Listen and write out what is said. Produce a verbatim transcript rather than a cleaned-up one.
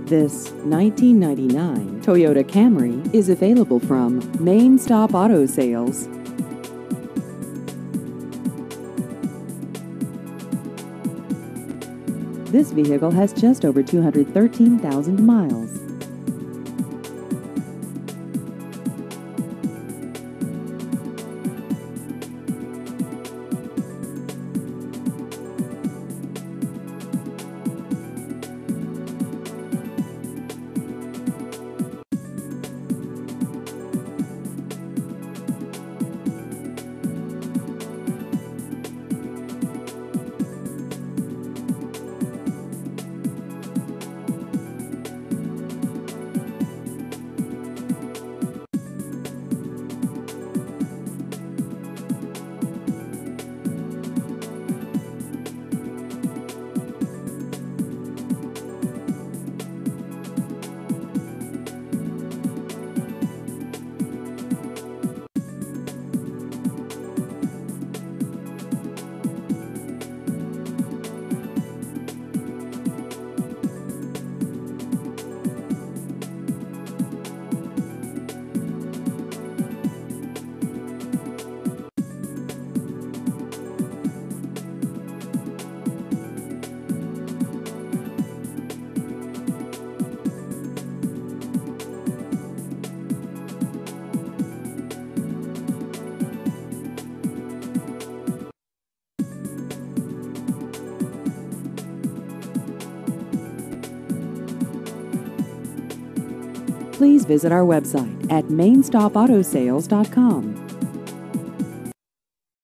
This nineteen ninety-nine Toyota Camry is available from Main Stop Auto Sales. This vehicle has just over two hundred thirteen thousand miles. Please visit our website at main stop auto sales dot com.